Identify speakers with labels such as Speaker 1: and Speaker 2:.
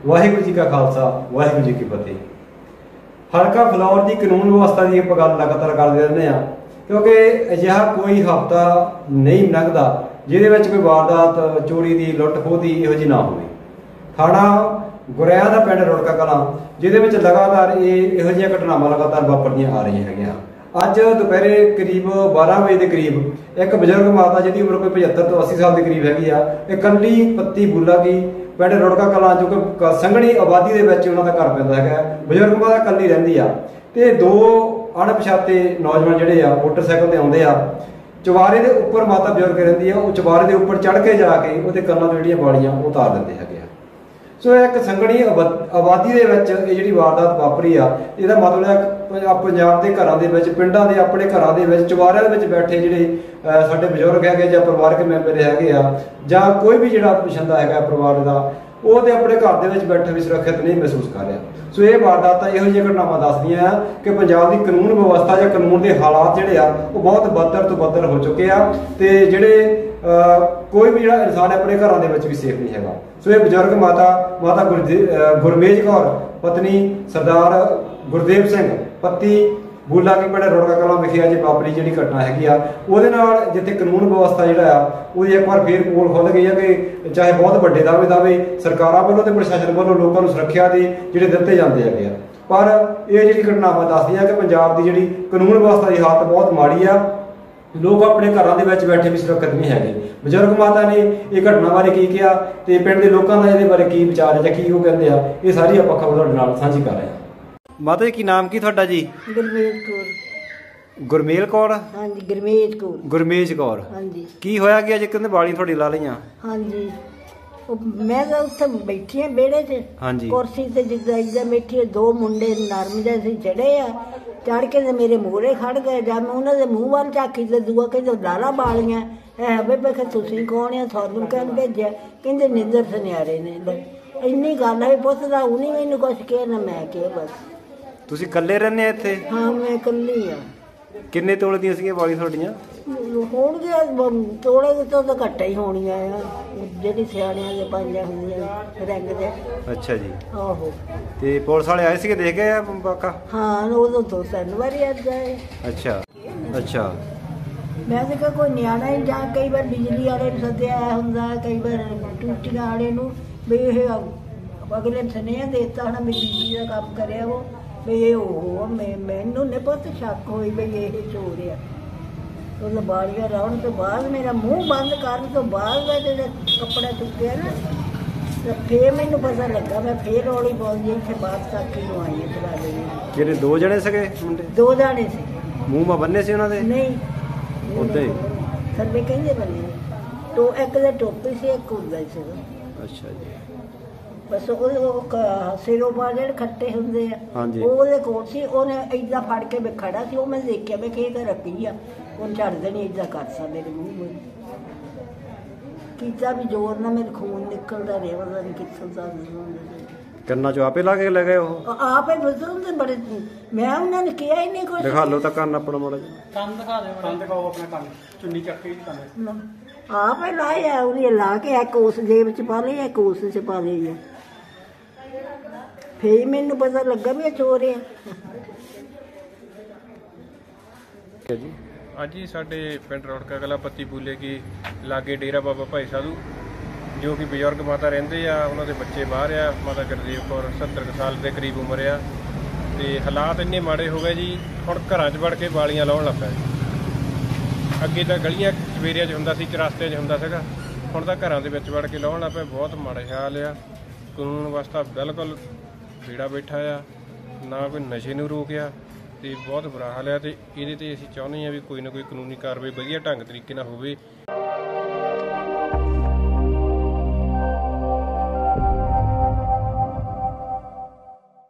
Speaker 1: वाहिगुरू जी का खालसा वाहिगुरू जी की फतेह। हल्का फ्लौर की कानून व्यवस्था की आप गल लगातार करते रहते हैं, क्योंकि अजिहा कोई हफ्ता नहीं लंघता जिहदे विच कोई वारदात चोरी की लुट खोह की इहो जी ना हो। थाना गुरैया का पिंड रुड़का कलां जिहदे विच लगातार इहो जिहियां घटनावां लगातार वापरदियां आ रही है। अज दोपहरे करीब 12 बजे के करीब एक बजुर्ग माता जिहदी उम्र कोई 75 तो 80 साल के करीब हैगी आ, एक कंडी पत्ती बुला की पिंड रुड़का कलां जो कि संघनी आबादी के विच उन्हां दा घर पैंदा है। बजुर्ग माता कल्ली रहिंदी आ ते दो अणपछाते नौजवान जिहड़े आ मोटरसाइकिल ते आउंदे आ, चवारे के उपर माता बजुर्ग रहिंदी आ, वो चवारे के उपर चढ़ के जाके उहदे कन्नां तो जिहड़ियां वालियां वो उतार दिंदे हैगे। सो एक संघनी आबादी के जी वारदात वापरी आ, इहदा मतलब पंजाब के घरों के पिंडों के अपने घरों के चवारियां दे बैठे जिहड़े साडे बजुर्ग है जां परिवारक मैंबर है जां कोई भी जिहड़ा पिछंदा है परिवार का, वो तो अपने घर के बैठे भी सुरक्षित नहीं महसूस कर रहा। सो ये वारदात इहो जिहियां घटनावां दसदियां कि पंजाब की कानून व्यवस्था या कानून के हालात जिहड़े आ वो बहुत बदतर तो बदतर हो चुके हैं ते जिहड़े कोई भी जिहड़ा इंसान अपने घरों के भी सेफ नहीं है। सो ये बजुर्ग माता गुरमेज कौर पत्नी सरदार गुरदेव सिंह पत्ती बूला की पिंड रुड़का कलां विखे अज वापरी जी घटना हैगी आ, उहदे नाल जिथे कानून व्यवस्था जिहड़ा आ वो एक बार फिर पोल खुल गई है कि चाहे बहुत वड्डे दावे सरकारां वल्लों ते प्रशासन वल्लों लोकां नूं सुरक्षा दे जिहड़े दित्ते जांदे हैगे आ, पर ये जिहड़ी घटनावां दसदियां कि पंजाब की जिहड़ी कानून व्यवस्था की हालत बहुत माड़ी आ, लोग अपने घरों के बैठे भी सुरक्षित नहीं है। बजुर्ग माता ने यह घटना बारे की कहा तो पिंड के लोगों का ये बारे की विचार है की वो कहते हैं, ये सारी आप खबर साझी कर रहे हैं। माता जी की नाम की थोड़ा जी?
Speaker 2: गुरमेल कौर।
Speaker 1: गुरमेल कौर?
Speaker 2: हाँ जी गुरमेज कौर।
Speaker 1: गुरमेज कौर।
Speaker 2: हाँ जी।
Speaker 1: की होया कि अज कहते बाली थोड़ी ला लिया?
Speaker 2: हाँ जी मैं तो उत्थे बैठी हाँ बेड़े च।
Speaker 1: हाँ जी।
Speaker 2: कुर्सी ते जिद्दां इद्दां बैठी, दो मुंडे नरम जैसे चढ़े आ, चढ़ के ते मेरे मूहरे खड़ गए। जब मैं उन्होंने मुँह वाल झाकी तो दूआ कहते लाला बालियां है बेबे कि तुसीं कौन आ, थानू कहन भेजिया? कहंदे निंदर सुनियारे ने। इन्नी गल है पुछदा उन्हीं मैनू कुछ कहा ना मैं कहा। बस
Speaker 1: तुसीं कल्ले रहंदे इत्थे?
Speaker 2: हाँ मैं कल्ली आ।
Speaker 1: किन्ने तोले दियां सीगीਆਂ ਵਾਲੀ ਤੁਹਾਡੀਆਂ?
Speaker 2: होणगे तोले तो घट्ट ही होणियां आ, ਜਿਹੜੀ ਸਿਆਣਿਆਂ ਦੇ ਪਾਈਆਂ ਹੁੰਦੀਆਂ ਰੰਗ ਦੇ।
Speaker 1: अच्छा जी।
Speaker 2: ਆਹੋ
Speaker 1: ਤੇ ਪੁਲਿਸ ਵਾਲੇ ਆਏ ਸੀਗੇ ਦੇਖ ਗਏ ਆ ਬਾਕਾ?
Speaker 2: ਹਾਂ ਉਦੋਂ ਦੋ ਤਿੰਨ ਵਾਰੀ ਆ ਗਏ।
Speaker 1: अच्छा अच्छा।
Speaker 2: ਮੈਂ ਤਾਂ ਕਿਹਾ ਕੋਈ ਨਿਆਣਾ ਹੀ ਜਾਂ ਕਈ ਵਾਰ ਬਿਜਲੀ ਵਾਲੇ ਨੂੰ ਸੱਦਿਆ ਹੁੰਦਾ, ਕਈ ਵਾਰ ਟੂਟੀਆਂ ਵਾਲੇ ਨੂੰ ਵੀ ਇਹ ਅਗਲੇ ਨੇ ਸੁਨੇਹਾ ਦੇ ਦਿੱਤਾ ਹੋਣਾ ਵੀ ਬਿਜਲੀ ਦਾ ਕੰਮ ਕਰਿਆ ਉਹ ਵੀ ਇਹ ਉਹ ਮੈਨੂੰ ਨਹੀਂ ਪਤਾ ਸ਼ੱਕ ਹੋਈ ਵੀ ਇਹ ਚੋਰ ਆ। ਉਹ ਬਾਲੀਆਂ ਲਾਉਣ ਤੋਂ ਬਾਅਦ ਮੇਰਾ ਮੂੰਹ ਬੰਦ ਕਰਨ ਤੋਂ ਬਾਅਦ ਮੈਂ ਜਿਹੜਾ ਕੱਪੜਾ ਚੁੱਕਿਆ ਨਾ ਤੇ ਫੇਰ ਮੈਨੂੰ ਪਤਾ ਲੱਗਾ। ਮੈਂ ਫੇਰ ਰੌਲੀ ਬੋਲਦੀ ਇੱਥੇ ਬਾਤ ਤੱਕ ਹੀ ਨੂੰ ਆਈ ਚਲਾ ਲਈ।
Speaker 1: ਕਿਹੜੇ ਦੋ ਜਣੇ ਸੀਗੇ ਮੁੰਡੇ? ਦੋ
Speaker 2: ਜਾਣੇ ਸੀ।
Speaker 1: ਮੂੰਹ ਮਾ ਬੰਨੇ ਸੀ ਉਹਨਾਂ ਦੇ?
Speaker 2: ਨਹੀਂ
Speaker 1: ਉੱਦਾਂ ਹੀ
Speaker 2: ਥੱਲੇ ਕਹਿੰਦੇ ਬੰਨੇ ਤੋ ਇੱਕ ਦੇ ਟੋਪੀ ਸੀ ਇੱਕ ਹੁੰਦਾ ਸੀ।
Speaker 1: ਅੱਛਾ ਜੀ।
Speaker 2: बस सिरों पर जो खट्टे होंगे वो कोल से उन्हें इदा फड़ के मैं खड़ा सी, मैं देखिया मैं कि रखी आ उन झड़ देनी इदा कर सा मेरे मूँह में किता भी जोर ना मेरे खून निकलता रहा, पता नहीं कितों
Speaker 1: कन्ना चो आपे ला के ले गए?
Speaker 2: आप ही बुजुर्ग बड़े मैं उन्होंने किया ही नहीं कुछ।
Speaker 1: दिखा लो तो कन्न अपना माड़ा जी।
Speaker 3: कन्न दिखा दो, कन्न दिखाओ अपना कन्न, चुन्नी चक के कन्न
Speaker 2: आप ही लाया उन्हें ला के एक उस जेब च पा लिया एक उस च पा लिया। फिर मैनू पता लगा भी चोर है।
Speaker 4: आज ही साडे पिंड रुड़का कलां पत्ती बूले की लागे डेरा बाबा भाई साधू जो कि बजुर्ग माता रहिंदे आ, उन्हां दे बच्चे बाहर आ। माता गुरदेव कौर 70 साल के करीब उम्र आ ते हालात इन्ने माड़े हो गए जी, हुण घरां च वड़ के बालियां लाउण लग पए। अगे तां गलियां चवेरियां च हुंदा सी, चरास्तियां च हुंदा सीगा, हुण तां घरां दे विच वड़ के लाउण लग पए। बहुत माड़ा हाल आ। कानून व्यवस्था बिल्कुल बेड़ा बैठा आ, ना कोई नशे नूं रोकिया ते बहुत बुरा हाल है। तो ये असीं चाहुंदे हां भी कोई ना कोई कानूनी कार्रवाई वधिया ढंग तरीके नाल होवे।